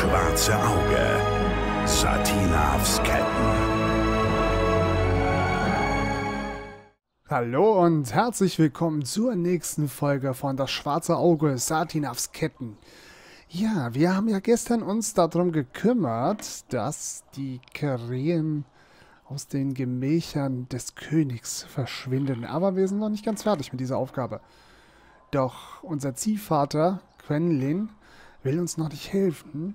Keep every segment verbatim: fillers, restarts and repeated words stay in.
schwarze Auge. Satinavs Ketten. Hallo und herzlich willkommen zur nächsten Folge von Das schwarze Auge, Satinavs Ketten. Ja, wir haben ja gestern uns darum gekümmert, dass die Krähen aus den Gemächern des Königs verschwinden. Aber wir sind noch nicht ganz fertig mit dieser Aufgabe. Doch unser Ziehvater, Quenlin, will uns noch nicht helfen,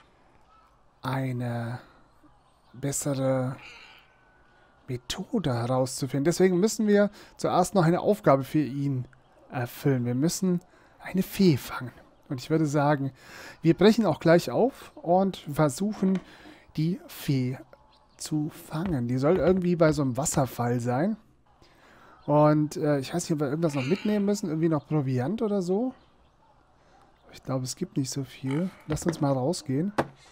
eine bessere Methode herauszufinden. Deswegen müssen wir zuerst noch eine Aufgabe für ihn erfüllen. Wir müssen eine Fee fangen. Und ich würde sagen, wir brechen auch gleich auf und versuchen, die Fee zu fangen. Die soll irgendwie bei so einem Wasserfall sein. Und äh, ich weiß nicht, ob wir irgendwas noch mitnehmen müssen. Irgendwie noch Proviant oder so. Ich glaube, es gibt nicht so viel. Lasst uns mal rausgehen.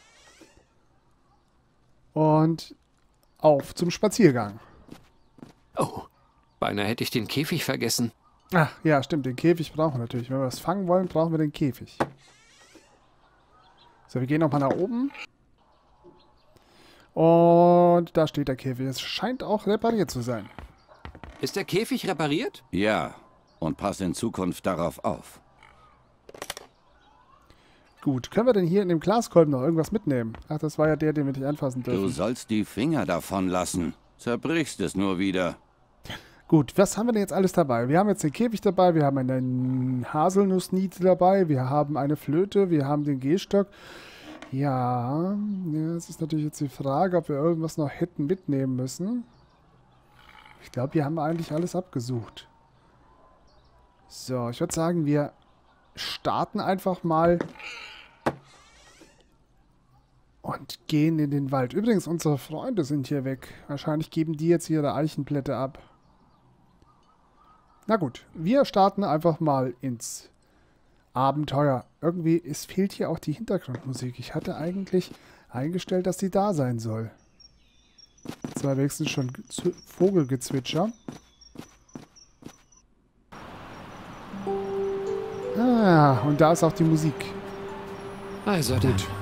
Und auf zum Spaziergang. Oh, beinahe hätte ich den Käfig vergessen. Ach, ja, stimmt. Den Käfig brauchen wir natürlich. Wenn wir was fangen wollen, brauchen wir den Käfig. So, wir gehen nochmal nach oben. Und da steht der Käfig. Es scheint auch repariert zu sein. Ist der Käfig repariert? Ja, und pass in Zukunft darauf auf. Gut, können wir denn hier in dem Glaskolben noch irgendwas mitnehmen? Ach, das war ja der, den wir nicht anfassen dürfen. Du sollst die Finger davon lassen. Zerbrichst es nur wieder. Gut, was haben wir denn jetzt alles dabei? Wir haben jetzt den Käfig dabei, wir haben eine Haselnussniete dabei, wir haben eine Flöte, wir haben den Gehstock. Ja, das ist natürlich jetzt die Frage, ob wir irgendwas noch hätten mitnehmen müssen. Ich glaube, wir haben eigentlich alles abgesucht. So, ich würde sagen, wir starten einfach mal und gehen in den Wald. Übrigens, unsere Freunde sind hier weg. Wahrscheinlich geben die jetzt ihre Eichenblätter ab. Na gut, wir starten einfach mal ins Abenteuer. Irgendwie, es fehlt hier auch die Hintergrundmusik. Ich hatte eigentlich eingestellt, dass die da sein soll. Jetzt war wenigstens schon Vogelgezwitscher. Ah, und da ist auch die Musik. Also dann. Gut.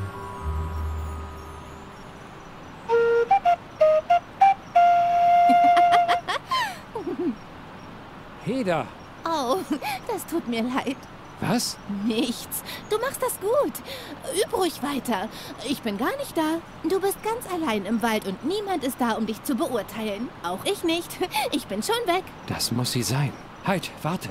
Heda. Oh, das tut mir leid. Was? Nichts. Du machst das gut. Üb ruhig weiter. Ich bin gar nicht da. Du bist ganz allein im Wald und niemand ist da, um dich zu beurteilen. Auch ich nicht. Ich bin schon weg. Das muss sie sein. Halt, warte.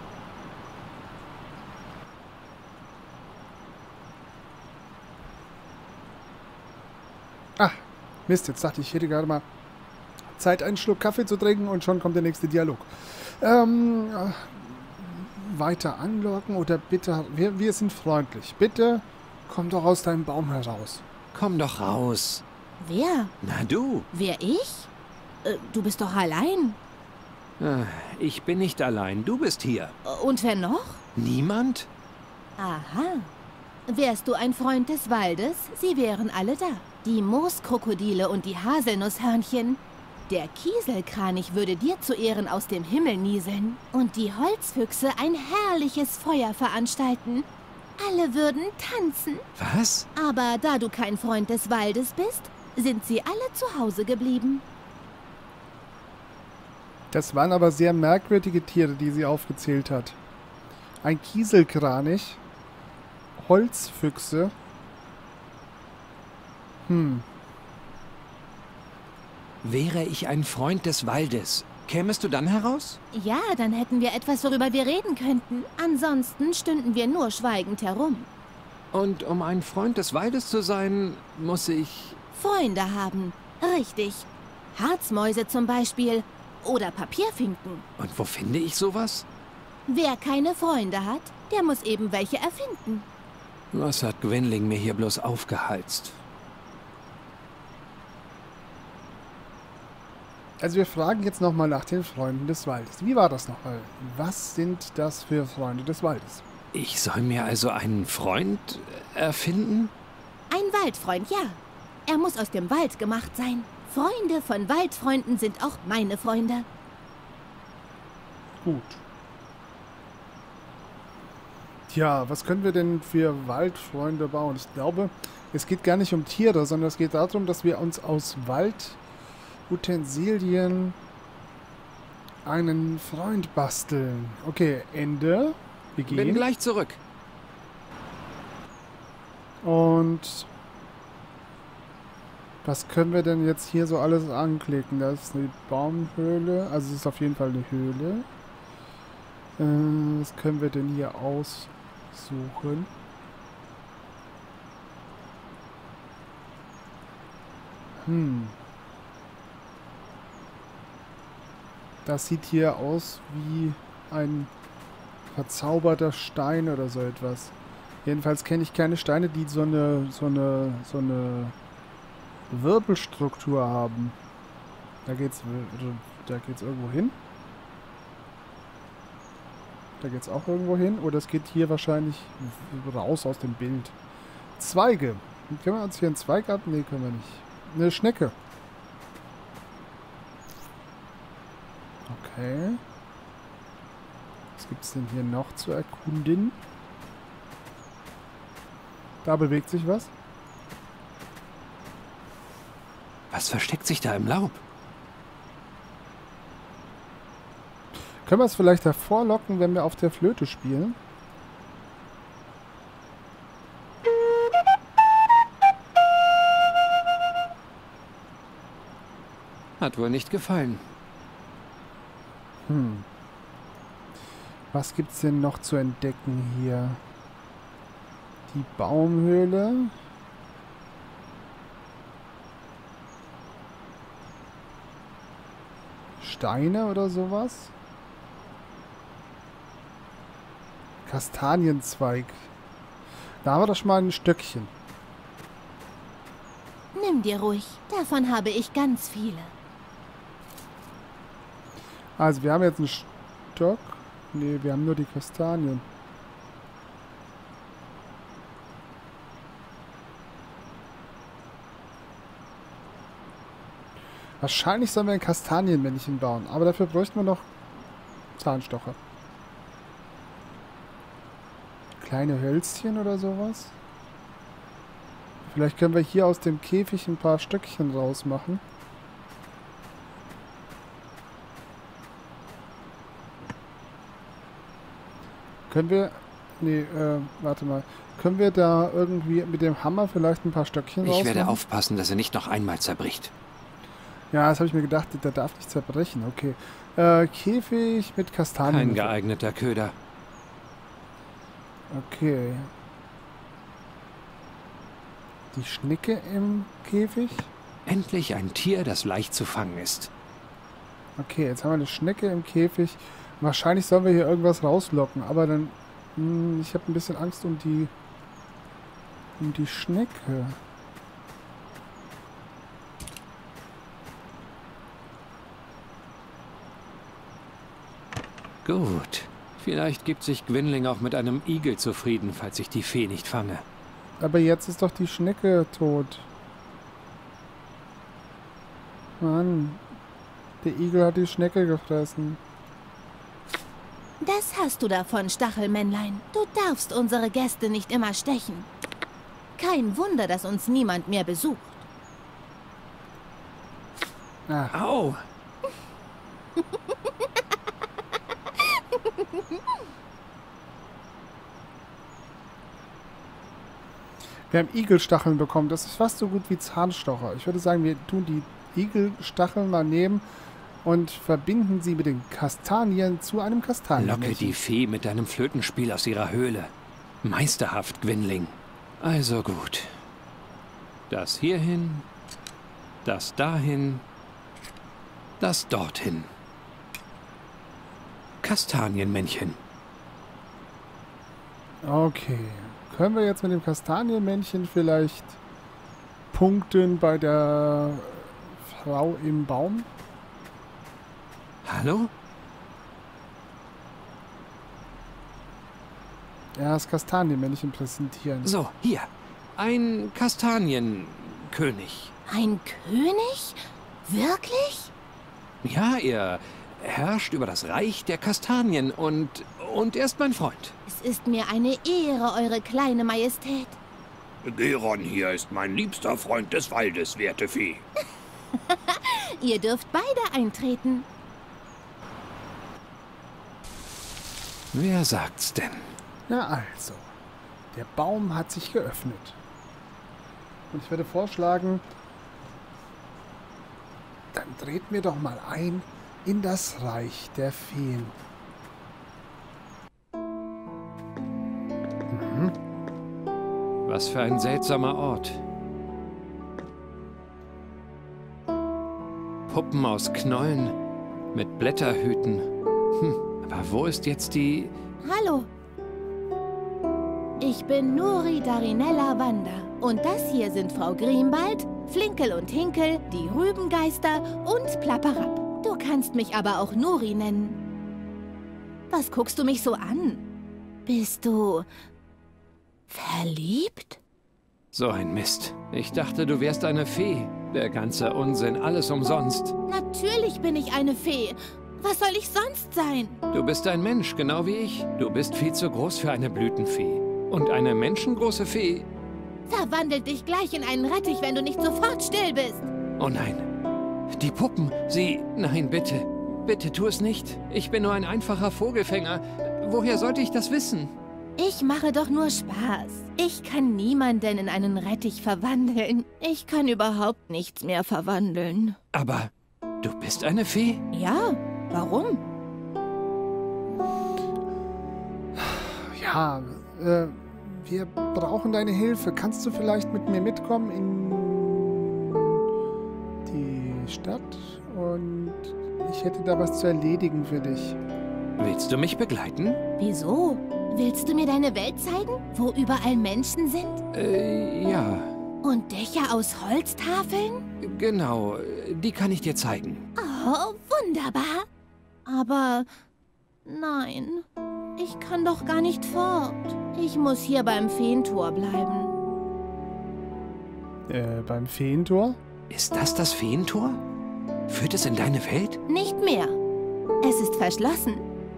Ah, Mist, jetzt dachte ich, ich hätte gerade mal Zeit, einen Schluck Kaffee zu trinken und schon kommt der nächste Dialog. Ähm, äh, weiter anlocken oder bitte, wir, wir sind freundlich. Bitte, komm doch aus deinem Baum heraus. Komm doch raus. Wer? Na du. Wer ich? Äh, du bist doch allein. Ah, Ich bin nicht allein. Du bist hier. Und wer noch? Niemand? Aha. Wärst du ein Freund des Waldes, sie wären alle da. Die Mooskrokodile und die Haselnusshörnchen. Der Kieselkranich würde dir zu Ehren aus dem Himmel nieseln. Und die Holzfüchse ein herrliches Feuer veranstalten. Alle würden tanzen. Was? Aber da du kein Freund des Waldes bist, sind sie alle zu Hause geblieben. Das waren aber sehr merkwürdige Tiere, die sie aufgezählt hat. Ein Kieselkranich, Holzfüchse. Hm. Wäre ich ein Freund des Waldes, kämest du dann heraus? Ja, dann hätten wir etwas, worüber wir reden könnten. Ansonsten stünden wir nur schweigend herum. Und um ein Freund des Waldes zu sein, muss ich... Freunde haben. Richtig. Harzmäuse zum Beispiel. Oder Papierfinken. Und wo finde ich sowas? Wer keine Freunde hat, der muss eben welche erfinden. Was hat Gwenling mir hier bloß aufgehalst? Also wir fragen jetzt nochmal nach den Freunden des Waldes. Wie war das nochmal? Was sind das für Freunde des Waldes? Ich soll mir also einen Freund erfinden? Ein Waldfreund, ja. Er muss aus dem Wald gemacht sein. Freunde von Waldfreunden sind auch meine Freunde. Gut. Ja, was können wir denn für Waldfreunde bauen? Ich glaube, es geht gar nicht um Tiere, sondern es geht darum, dass wir uns aus Waldutensilien einen Freund basteln. Okay, Ende. Wir gehen. Bin gleich zurück. Und was können wir denn jetzt hier so alles anklicken? Da ist eine Baumhöhle. Also es ist auf jeden Fall eine Höhle. Äh, was können wir denn hier aussuchen? Hm. Das sieht hier aus wie ein verzauberter Stein oder so etwas. Jedenfalls kenne ich keine Steine, die so eine, so eine, so eine Wirbelstruktur haben. Da geht's, da geht's irgendwo hin. Da geht's auch irgendwo hin. Oder es geht hier wahrscheinlich raus aus dem Bild. Zweige. Können wir uns hier einen Zweig ab? Nee, können wir nicht. Eine Schnecke. Okay. Was gibt's denn hier noch zu erkunden? Da bewegt sich was. Was versteckt sich da im Laub? Können wir es vielleicht hervorlocken, wenn wir auf der Flöte spielen? Hat wohl nicht gefallen. Hm. Was gibt's denn noch zu entdecken hier? Die Baumhöhle. Steine oder sowas? Kastanienzweig. Da haben wir doch schon mal ein Stöckchen. Nimm dir ruhig. Davon habe ich ganz viele. Also wir haben jetzt einen Stock. Nee, wir haben nur die Kastanien. Wahrscheinlich sollen wir ein Kastanienmännchen bauen. Aber dafür bräuchten wir noch Zahnstocher. Kleine Hölzchen oder sowas. Vielleicht können wir hier aus dem Käfig ein paar Stöckchen rausmachen. Können wir... Nee, äh, warte mal. Können wir da irgendwie mit dem Hammer vielleicht ein paar Stöckchen rausmachen? Ich werde aufpassen, dass er nicht noch einmal zerbricht. Ja, das habe ich mir gedacht, der darf nicht zerbrechen. Okay. Äh, Käfig mit Kastanien. Kein geeigneter Köder. Okay. Die Schnecke im Käfig. Endlich ein Tier, das leicht zu fangen ist. Okay, jetzt haben wir eine Schnecke im Käfig. Wahrscheinlich sollen wir hier irgendwas rauslocken, aber dann... Mh, ich habe ein bisschen Angst um die... um die Schnecke. Gut. Vielleicht gibt sich Gwynling auch mit einem Igel zufrieden, falls ich die Fee nicht fange. Aber jetzt ist doch die Schnecke tot. Mann. Der Igel hat die Schnecke gefressen. Das hast du davon, Stachelmännlein. Du darfst unsere Gäste nicht immer stechen. Kein Wunder, dass uns niemand mehr besucht. Ah. Au! Wir haben Igelstacheln bekommen. Das ist fast so gut wie Zahnstocher. Ich würde sagen, wir tun die Igelstacheln mal nehmen und verbinden sie mit den Kastanien zu einem Kastanien. Locke die Fee mit deinem Flötenspiel aus ihrer Höhle. Meisterhaft, Gwynling. Also gut. Das hierhin, das dahin, das dorthin. Kastanienmännchen. Okay. Können wir jetzt mit dem Kastanienmännchen vielleicht punkten bei der Frau im Baum? Hallo? Ja, das Kastanienmännchen präsentieren. So, hier. Ein Kastanienkönig. Ein König? Wirklich? Ja, er herrscht über das Reich der Kastanien und... Und er ist mein Freund. Es ist mir eine Ehre, Eure kleine Majestät. Geron hier ist mein liebster Freund des Waldes, werte Fee. Ihr dürft beide eintreten. Wer sagt's denn? Na also, der Baum hat sich geöffnet. Und ich würde vorschlagen, dann treten wir doch mal ein in das Reich der Feen. Mhm. Was für ein seltsamer Ort. Puppen aus Knollen mit Blätterhüten. Hm, aber wo ist jetzt die... Hallo. Ich bin Nuri Darinella Wanda. Und das hier sind Frau Grimbald, Flinkel und Hinkel, die Rübengeister und Plapperab. Du kannst mich aber auch Nuri nennen. Was guckst du mich so an? Bist du... verliebt? So ein Mist. Ich dachte, du wärst eine Fee. Der ganze Unsinn, alles umsonst. Natürlich bin ich eine Fee. Was soll ich sonst sein? Du bist ein Mensch, genau wie ich. Du bist viel zu groß für eine Blütenfee. Und eine menschengroße Fee... Verwandelt dich gleich in einen Rettich, wenn du nicht sofort still bist. Oh nein. Die Puppen, sie... Nein, bitte. Bitte tu es nicht. Ich bin nur ein einfacher Vogelfänger. Woher sollte ich das wissen? Ich mache doch nur Spaß. Ich kann niemanden in einen Rettich verwandeln. Ich kann überhaupt nichts mehr verwandeln. Aber du bist eine Fee? Ja, warum? Ja, äh, wir brauchen deine Hilfe. Kannst du vielleicht mit mir mitkommen in die Stadt? Und ich hätte da was zu erledigen für dich. Willst du mich begleiten? Wieso? Willst du mir deine Welt zeigen, wo überall Menschen sind? Äh, ja. Und Dächer aus Holztafeln? Genau, die kann ich dir zeigen. Oh, wunderbar. Aber nein, ich kann doch gar nicht fort. Ich muss hier beim Feentor bleiben. Äh, beim Feentor? Ist das das Feentor? Führt es in deine Welt? Nicht mehr. Es ist verschlossen.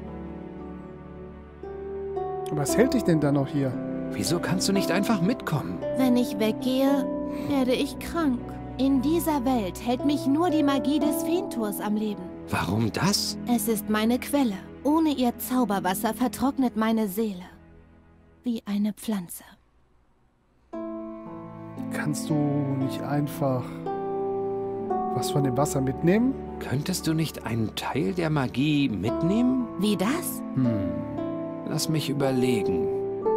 Was hält dich denn da noch hier? Wieso kannst du nicht einfach mitkommen? Wenn ich weggehe, werde ich krank. In dieser Welt hält mich nur die Magie des Feentors am Leben. Warum das? Es ist meine Quelle. Ohne ihr Zauberwasser vertrocknet meine Seele. Wie eine Pflanze. Kannst du nicht einfach was von dem Wasser mitnehmen? Könntest du nicht einen Teil der Magie mitnehmen? Wie das? Hm, lass mich überlegen.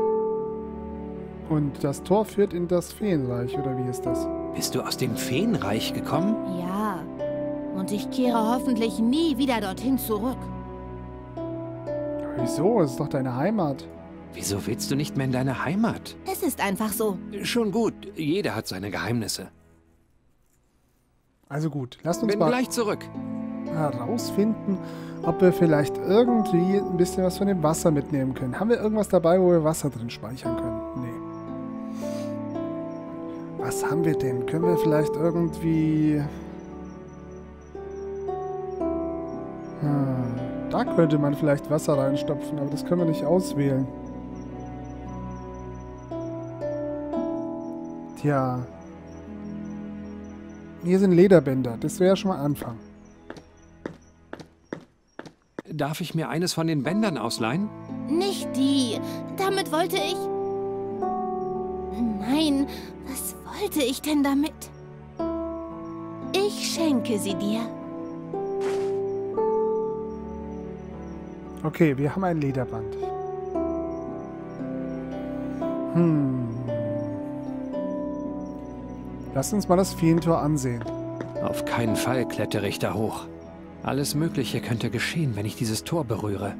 Und das Tor führt in das Feenreich, oder wie ist das? Bist du aus dem Feenreich gekommen? Ja. Und ich kehre hoffentlich nie wieder dorthin zurück. Wieso? Es ist doch deine Heimat. Wieso willst du nicht mehr in deine Heimat? Es ist einfach so. Schon gut, jeder hat seine Geheimnisse. Also gut, lasst uns Bin mal gleich zurück. herausfinden, ob wir vielleicht irgendwie ein bisschen was von dem Wasser mitnehmen können. Haben wir irgendwas dabei, wo wir Wasser drin speichern können? Nee. Was haben wir denn? Können wir vielleicht irgendwie... Hm, da könnte man vielleicht Wasser reinstopfen, aber das können wir nicht auswählen. Tja. Hier sind Lederbänder. Das wäre schon mal Anfang. Darf ich mir eines von den Bändern ausleihen? Nicht die. Damit wollte ich... Nein, was wollte ich denn damit? Ich schenke sie dir. Okay, wir haben ein Lederband. Hm. Lass uns mal das Feentor ansehen. Auf keinen Fall klettere ich da hoch. Alles Mögliche könnte geschehen, wenn ich dieses Tor berühre.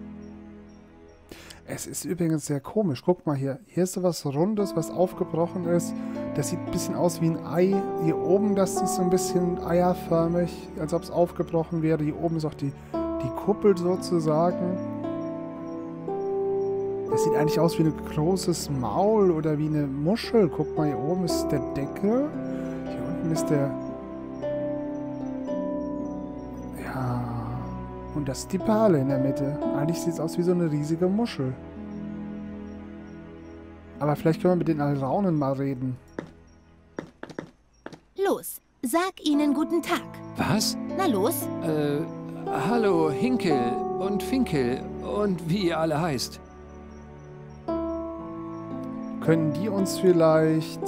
Es ist übrigens sehr komisch. Guck mal hier. Hier ist so was Rundes, was aufgebrochen ist. Das sieht ein bisschen aus wie ein Ei. Hier oben, das ist so ein bisschen eierförmig, als ob es aufgebrochen wäre. Hier oben ist auch die, die Kuppel sozusagen. Das sieht eigentlich aus wie ein großes Maul oder wie eine Muschel. Guck mal, hier oben ist der Deckel. Hier unten ist der... Ja... Und das ist die Perle in der Mitte. Eigentlich sieht es aus wie so eine riesige Muschel. Aber vielleicht können wir mit den Alraunen mal reden. Los, sag ihnen guten Tag. Was? Na los. Äh, hallo Hinkel und Finkel und wie ihr alle heißt. Können die uns vielleicht...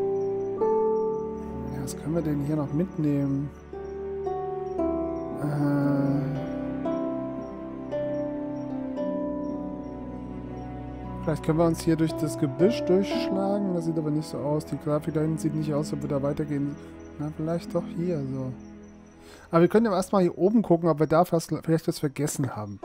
Ja, was können wir denn hier noch mitnehmen? Äh... Vielleicht können wir uns hier durch das Gebüsch durchschlagen. Das sieht aber nicht so aus. Die Grafik da hinten sieht nicht aus, ob wir da weitergehen. Na, vielleicht doch hier so. Aber wir können ja erstmal hier oben gucken, ob wir da fast, vielleicht was vergessen haben.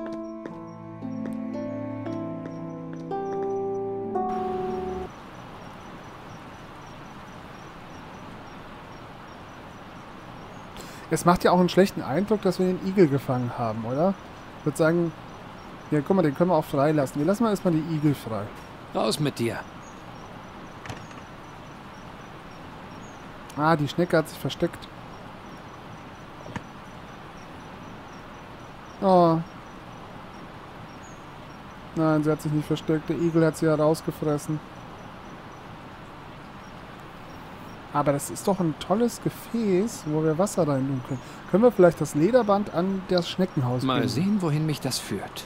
Es macht ja auch einen schlechten Eindruck, dass wir den Igel gefangen haben, oder? Ich würde sagen... Ja, guck mal, den können wir auch freilassen. Wir lassen mal erstmal die Igel frei. Raus mit dir. Ah, die Schnecke hat sich versteckt. Oh. Nein, sie hat sich nicht versteckt. Der Igel hat sie herausgefressen. Aber das ist doch ein tolles Gefäß, wo wir Wasser rein tun können. Können wir vielleicht das Lederband an das Schneckenhaus Mal binden? sehen, wohin mich das führt.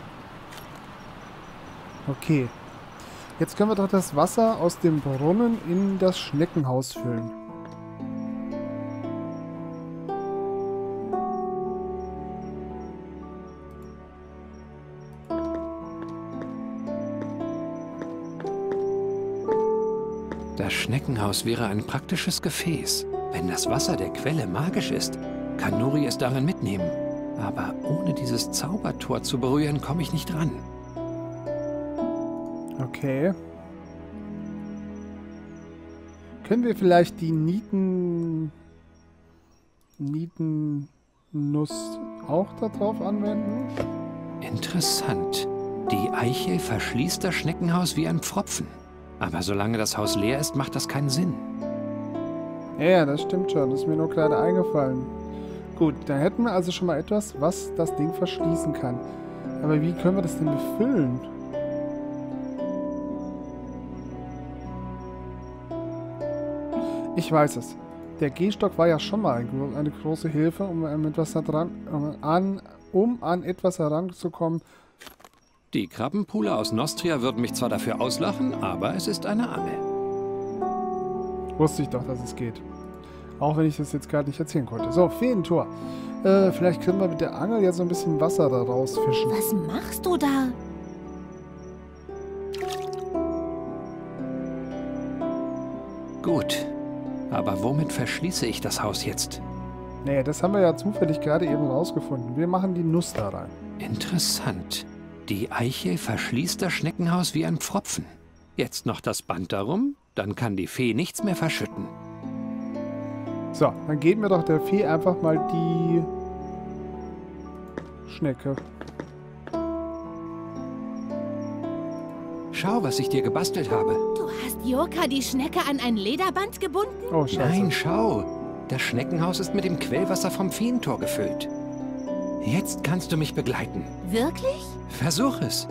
Okay. Jetzt können wir doch das Wasser aus dem Brunnen in das Schneckenhaus füllen. Das Schneckenhaus wäre ein praktisches Gefäß. Wenn das Wasser der Quelle magisch ist, kann Nuri es darin mitnehmen. Aber ohne dieses Zaubertor zu berühren, komme ich nicht ran. Okay. Können wir vielleicht die Nieten... Nietennuss auch darauf anwenden? Interessant. Die Eiche verschließt das Schneckenhaus wie ein Pfropfen. Aber solange das Haus leer ist, macht das keinen Sinn. Ja, das stimmt schon. Das ist mir nur gerade eingefallen. Gut, dann hätten wir also schon mal etwas, was das Ding verschließen kann. Aber wie können wir das denn befüllen? Ich weiß es. Der Gehstock war ja schon mal ein, eine große Hilfe, um an etwas, dran, um an, um an etwas heranzukommen. Die Krabbenpooler aus Nostria würden mich zwar dafür auslachen, aber es ist eine Angel. Wusste ich doch, dass es geht. Auch wenn ich das jetzt gerade nicht erzählen konnte. So, Feentor. Äh, vielleicht können wir mit der Angel jetzt so ein bisschen Wasser da rausfischen. Was machst du da? Gut. Aber womit verschließe ich das Haus jetzt? Naja, das haben wir ja zufällig gerade eben rausgefunden. Wir machen die Nuss da rein. Interessant. Die Eiche verschließt das Schneckenhaus wie ein Pfropfen. Jetzt noch das Band darum, dann kann die Fee nichts mehr verschütten. So, dann geben wir doch der Fee einfach mal die Schnecke. Schau, was ich dir gebastelt habe. Du hast Joka die Schnecke an ein Lederband gebunden? Oh, scheiße. Nein, schau. Das Schneckenhaus ist mit dem Quellwasser vom Feentor gefüllt. Jetzt kannst du mich begleiten. Wirklich? Versuch es.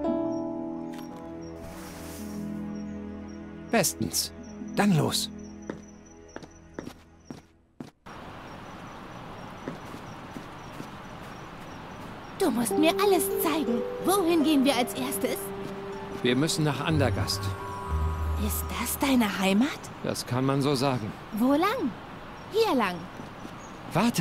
Bestens. Dann los. Du musst mir alles zeigen. Wohin gehen wir als erstes? Wir müssen nach Andergast. Ist das deine Heimat? Das kann man so sagen. Wo lang? Hier lang. Warte.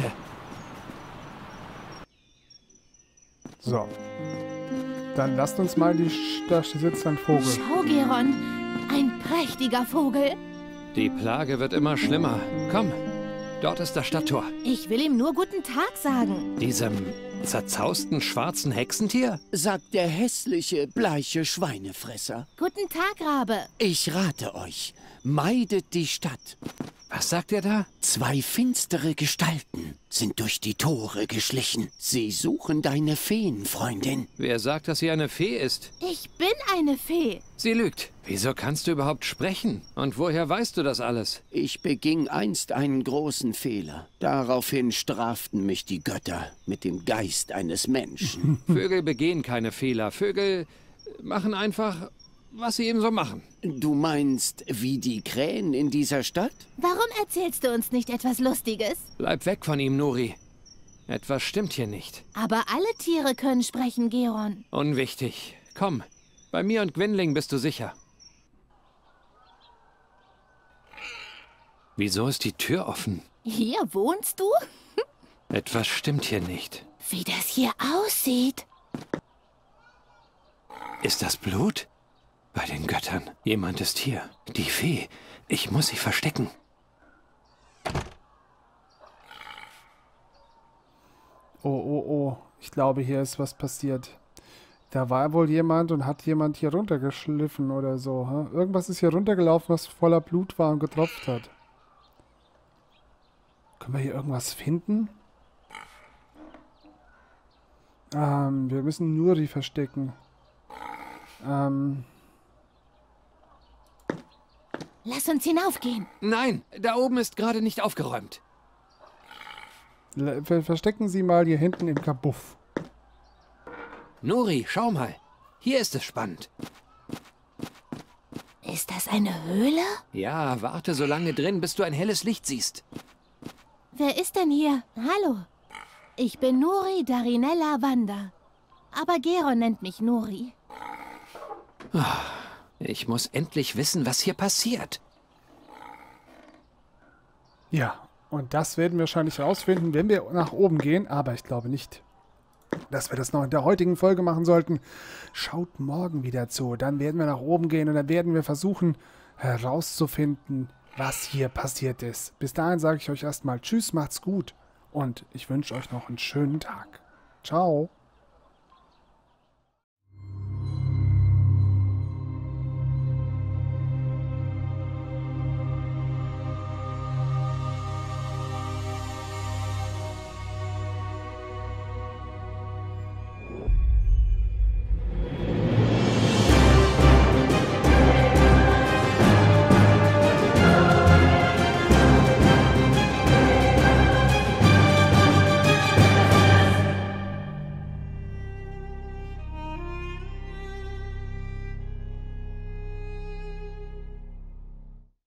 So. Dann lasst uns mal die... Sch da sitzt ein Vogel. Schau, Geron. Ein prächtiger Vogel. Die Plage wird immer schlimmer. Komm, dort ist das Stadttor. Ich will ihm nur guten Tag sagen. Diesem zerzausten schwarzen Hexentier? Sagt der hässliche, bleiche Schweinefresser. Guten Tag, Rabe. Ich rate euch, meidet die Stadt. Was sagt er da? Zwei finstere Gestalten sind durch die Tore geschlichen. Sie suchen deine Feenfreundin. Wer sagt, dass sie eine Fee ist? Ich bin eine Fee. Sie lügt. Wieso kannst du überhaupt sprechen? Und woher weißt du das alles? Ich beging einst einen großen Fehler. Daraufhin straften mich die Götter mit dem Geist eines Menschen. Vögel begehen keine Fehler. Vögel machen einfach, was sie eben so machen. Du meinst, wie die Krähen in dieser Stadt? Warum erzählst du uns nicht etwas Lustiges? Bleib weg von ihm, Nuri. Etwas stimmt hier nicht. Aber alle Tiere können sprechen, Geron. Unwichtig. Komm, bei mir und Gwynling bist du sicher. Wieso ist die Tür offen? Hier wohnst du? Etwas stimmt hier nicht. Wie das hier aussieht. Ist das Blut? Bei den Göttern. Jemand ist hier. Die Fee. Ich muss sie verstecken. Oh, oh, oh. Ich glaube, hier ist was passiert. Da war wohl jemand und hat jemand hier runtergeschliffen oder so. Hä? Irgendwas ist hier runtergelaufen, was voller Blut war und getropft hat. Können wir hier irgendwas finden? Ähm, wir müssen Nuri verstecken. Ähm... Lass uns hinaufgehen. Nein, da oben ist gerade nicht aufgeräumt. Ver verstecken Sie mal hier hinten im Kabuff. Nuri, schau mal. Hier ist es spannend. Ist das eine Höhle? Ja, warte so lange drin, bis du ein helles Licht siehst. Wer ist denn hier? Hallo. Ich bin Nuri Darinella Wanda. Aber Geron nennt mich Nuri. Ich muss endlich wissen, was hier passiert. Ja, und das werden wir wahrscheinlich herausfinden, wenn wir nach oben gehen. Aber ich glaube nicht, dass wir das noch in der heutigen Folge machen sollten. Schaut morgen wieder zu. Dann werden wir nach oben gehen und dann werden wir versuchen herauszufinden, was hier passiert ist. Bis dahin sage ich euch erstmal Tschüss, macht's gut. Und ich wünsche euch noch einen schönen Tag. Ciao.